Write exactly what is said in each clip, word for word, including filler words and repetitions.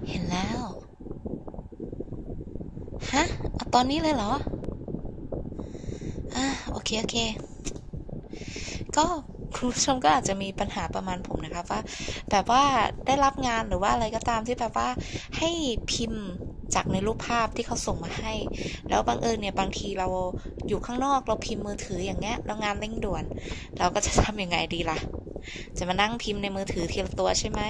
เห็นแล้วฮะเอาตอนนี้เลยเหรออ่ะโอเคโอเคก็คุณผู้ชมก็อาจจะมีปัญหาประมาณผมนะคะว่าแบบว่าได้รับงานหรือว่าอะไรก็ตามที่แบบว่าให้พิมพ์จากในรูปภาพที่เขาส่งมาให้แล้วบังเอิญเนี่ยบางทีเราอยู่ข้างนอกเราพิมพ์มือถืออย่างเงี้ยแล้วงานเร่งด่วนเราก็จะทำยังไงดีล่ะจะมานั่งพิมพ์ในมือถือทีละตัวใช่ไหม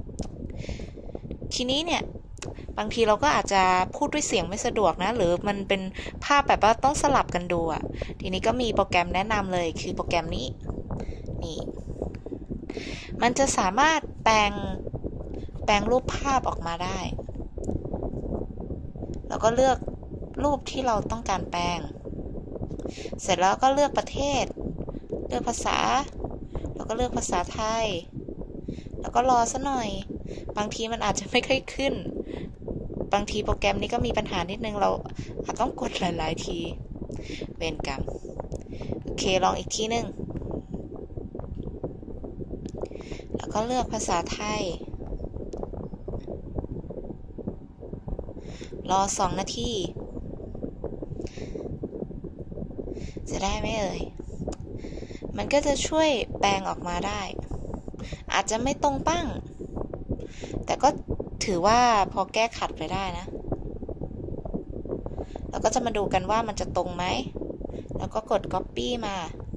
ทีนี้เนี่ยบางทีเราก็อาจจะพูดด้วยเสียงไม่สะดวกนะหรือมันเป็นภาพแบบว่าต้องสลับกันดูอ่ะทีนี้ก็มีโปรแกรมแนะนำเลยคือโปรแกรมนี้นี่มันจะสามารถแปลงแปลงรูปภาพออกมาได้แล้วก็เลือกรูปที่เราต้องการแปลงเสร็จแล้วก็เลือกประเทศเลือกภาษาแล้วก็เลือกภาษาไทยแล้วก็รอซะหน่อยบางทีมันอาจจะไม่ค่อยขึ้นบางทีโปรแกรมนี้ก็มีปัญหานิดนึงเราอาจต้องกดหลายๆทีเวรกรรมโอเคลองอีกทีนึงแล้วก็เลือกภาษาไทยรอสองนาทีจะได้ไหมเอ่ยมันก็จะช่วยแปลงออกมาได้อาจจะไม่ตรงปั้งแต่ก็ถือว่าพอแก้ขัดไปได้นะเราก็จะมาดูกันว่ามันจะตรงไหมแล้วก็กด Copy มา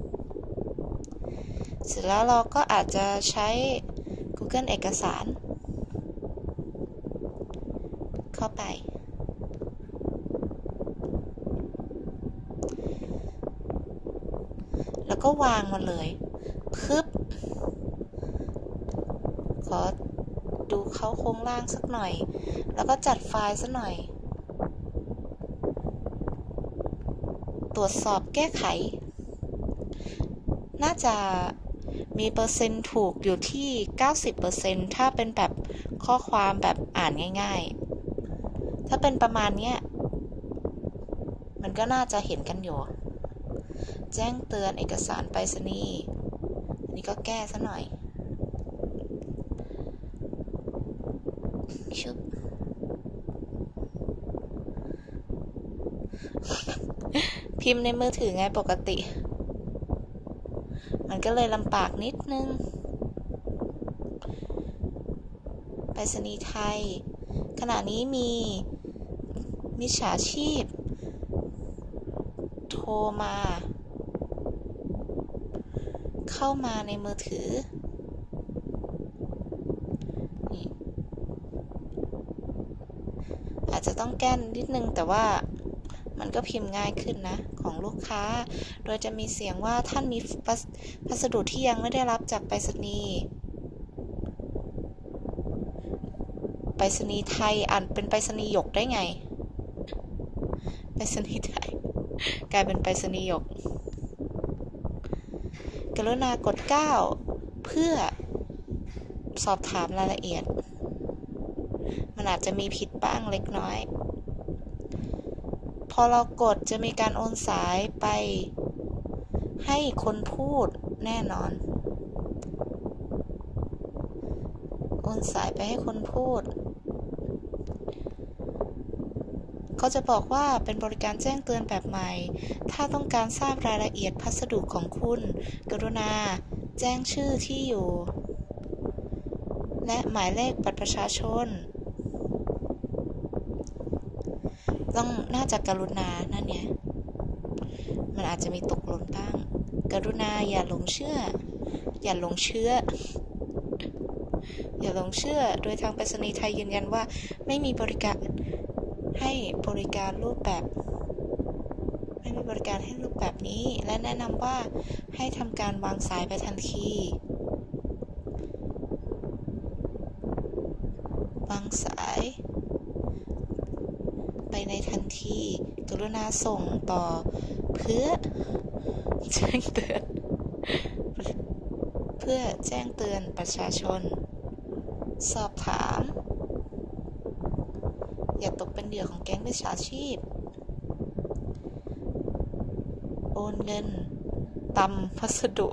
เสร็จแล้วเราก็อาจจะใช้ Google เอกสารเข้าไปแล้วก็วางมันเลยพึบขอดูเขาโครงล่างสักหน่อยแล้วก็จัดไฟล์สักหน่อยตรวจสอบแก้ไขน่าจะมีเปอร์เซ็นต์ถูกอยู่ที่ เก้าสิบเปอร์เซ็นต์ ถ้าเป็นแบบข้อความแบบอ่านง่ายๆถ้าเป็นประมาณเนี้ยมันก็น่าจะเห็นกันอยู่แจ้งเตือนเอกสารไปรษณีย์อันนี้ก็แก้ซะหน่อยชุบพิมพ์ในมือถือไงปกติมันก็เลยลำบากนิดนึงไปรษณีย์ไทยขณะนี้มีมิจฉาชีพโทรมาเข้ามาในมือถือนี่อาจจะต้องแก้นิดนึงแต่ว่ามันก็พิมพ์ง่ายขึ้นนะของลูกค้าโดยจะมีเสียงว่าท่านมีพัสดุที่ยังไม่ได้รับจากไปรษณีย์ไปรษณีย์ไทยอ่านเป็นไปรษณีย์หยกได้ไงไปรษณีย์ไทยกลายเป็นไปรษณีย์หยกกรุณากดเก้าเพื่อสอบถามรายละเอียดมันอาจจะมีผิดบ้างเล็กน้อยพอเรากดจะมีการโอนสายไปให้คนพูดแน่นอนโอนสายไปให้คนพูดเขาจะบอกว่าเป็นบริการแจ้งเตือนแบบใหม่ถ้าต้องการทราบรายละเอียดพัสดุของคุณกรุณาแจ้งชื่อที่อยู่และหมายเลขบัตรประชาชนต้องน่าจะกรุณานั่นเนี่ยมันอาจจะมีตกหล่นบ้างกรุณาอย่าหลงเชื่ออย่าหลงเชื่ออย่าหลงเชื่อโดยทางไปรษณีย์ไทยยืนยันว่าไม่มีบริการให้บริการรูปแบบไม่มีบริการให้รูปแบบนี้และแนะนำว่าให้ทำการวางสายไปทันทีวางสายไปในทันทีกรุณาส่งต่อเพื่อแจ้งเตือนเพื่อแจ้งเตือนประชาชนสอบถามอย่าตกเป็นเหยื่อของแก๊งมิจฉาชีพโอนเงินตามพัสดุ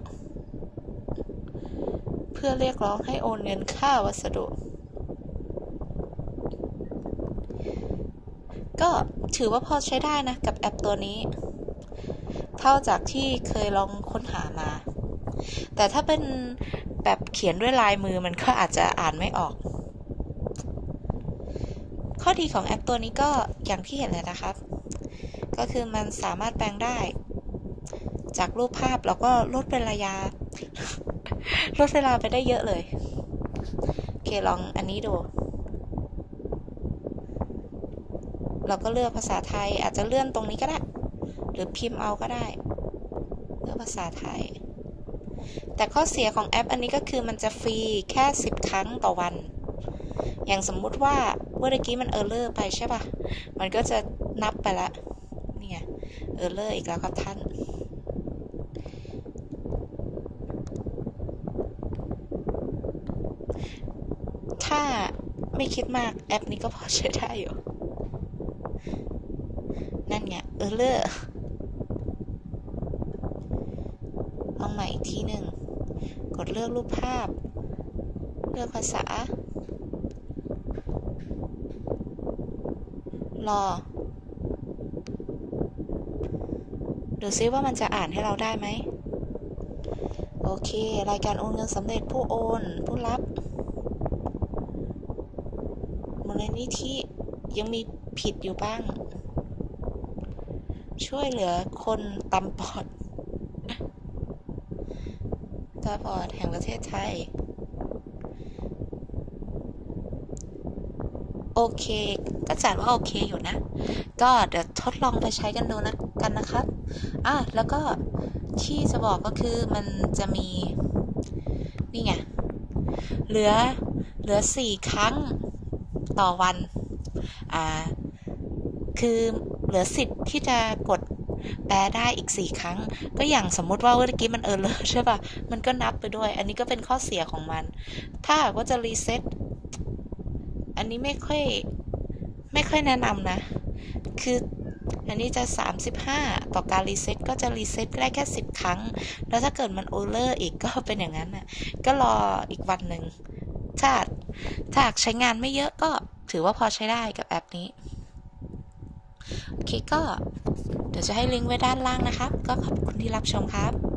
เพื่อเรียกร้องให้โอนเงินค่าวัสดุก็ถือว่าพอใช้ได้นะกับแอปตัวนี้เท่าจากที่เคยลองค้นหามาแต่ถ้าเป็นแบบเขียนด้วยลายมือมันก็อาจจะอ่านไม่ออกข้อดีของแอปตัวนี้ก็อย่างที่เห็นเลยนะครับก็คือมันสามารถแปลงได้จากรูปภาพแล้วก็ลดเป็นระยะลดเวลาไปได้เยอะเลยโอเคลองอันนี้ดูเราก็เลือกภาษาไทยอาจจะเลื่อนตรงนี้ก็ได้หรือพิมพ์เอาก็ได้เลือกภาษาไทยแต่ข้อเสียของแอปอันนี้ก็คือมันจะฟรีแค่สิบครั้งต่อวันอย่างสมมุติว่าเมื่อกี้มันเออร์เลอร์ไปใช่ป่ะมันก็จะนับไปละนี่ไงเออร์เลอร์อีกแล้วครับท่านถ้าไม่คิดมากแอปนี้ก็พอใช้ได้อยู่นั่นไงเออร์เลอร์ลองใหม่อีกทีหนึ่งกดเลือกรูปภาพเลือกภาษารอดูซิว่ามันจะอ่านให้เราได้ไหมโอเครายการโอนเงินสำเร็จผู้โอนผู้รับมูลนิธิยังมีผิดอยู่บ้างช่วยเหลือคนตาบอดตาบอดแห่งประเทศไทยโอเคก็จัดว่าโอเคอยู่นะก็เดี๋ยวทดลองไปใช้กันดูนะกันนะครับอ่ะแล้วก็ที่จะบอกก็คือมันจะมีนี่ไงเหลือเหลือสี่ครั้งต่อวันอ่าคือเหลือสิทธิ์ที่จะกดแปลได้อีกสี่ครั้งก็อย่างสมมุติว่าเมื่อกี้มันเออร์เลอร์ใช่ป่ะมันก็นับไปด้วยอันนี้ก็เป็นข้อเสียของมันถ้าว่าจะรีเซ็ตอันนี้ไม่ค่อยไม่ค่อยแนะนำนะคืออันนี้จะสามสิบห้าต่อการรีเซ็ตก็จะรีเซ็ตได้แค่สิบครั้งแล้วถ้าเกิดมันเออร์เลอร์อีกก็เป็นอย่างนั้นน่ะก็รออีกวันหนึ่งถ้าถ้าใช้งานไม่เยอะก็ถือว่าพอใช้ได้กับแอปนี้โอเคก็เดี๋ยวจะให้ลิงก์ไว้ด้านล่างนะครับก็ขอบคุณที่รับชมครับ